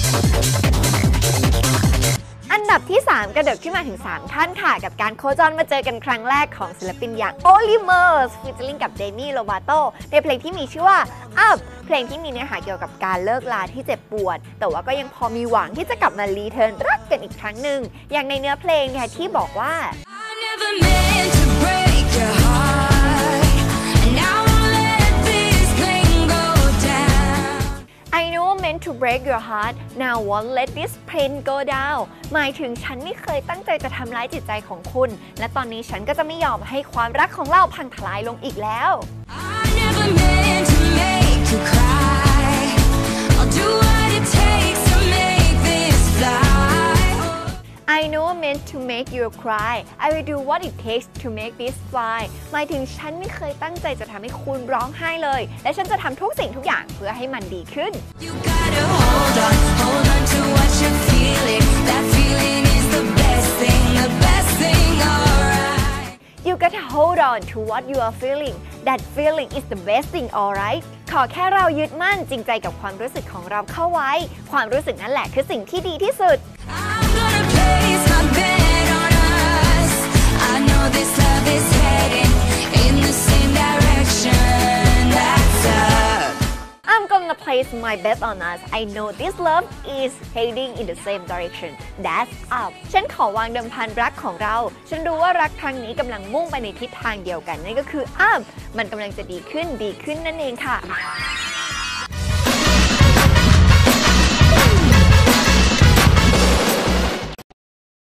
อันดับที่ 3 กระโดดขึ้นมาถึง 3 ท่านค่ะกับการโคจรมาเจอกันครั้งแรกของศิลปินอย่าง Olimers featuring กับ Demi Lovato ในเพลงที่มีชื่อว่า Up เพลงที่มีเนื้อหาเกี่ยวกับการเลิกลาที่เจ็บปวดแต่ว่าก็ยังพอมีหวังที่จะกลับมารีเทิร์นรักกันอีกครั้งหนึ่งอย่างในเนื้อเพลงเนี่ยที่บอกว่า I know meant to break your heart now won't let this pain go down หมายถึงฉันไม่เคยตั้งใจจะทำร้ายจิตใจของคุณและตอนนี้ฉันก็จะไม่ยอมให้ความรักของเราพังทลายลงอีกแล้ว I never meant to make you cry I'll do what it takes to make this fly I know meant to make you cry I will do what it takes to make this fly หมายถึงฉันไม่เคยตั้งใจจะทำให้คุณร้องไห้เลยและฉันจะทำทุกสิ่งทุกอย่างเพื่อให้มันดีขึ้น You gotta hold on to what you're feeling That feeling is the best thing alright You gotta hold on to what you are feeling That feeling is the best thing alright ขอแค่เรายึดมั่นจริงใจกับความรู้สึกของเราเข้าไว้ความรู้สึกนั่นแหละคือสิ่งที่ดีที่สุดThis love is heading in the same direction. That's up. I'm gonna place my bet on us. I know this love is heading in the same direction. That's up. ฉันขอวางเดิมพันรักของเราฉันรู้ว่ารักครั้งนี้กำลังมุ่งไปในทิศทางเดียวกันนั่นก็คือ up มันกำลังจะดีขึ้นนั่นเองค่ะ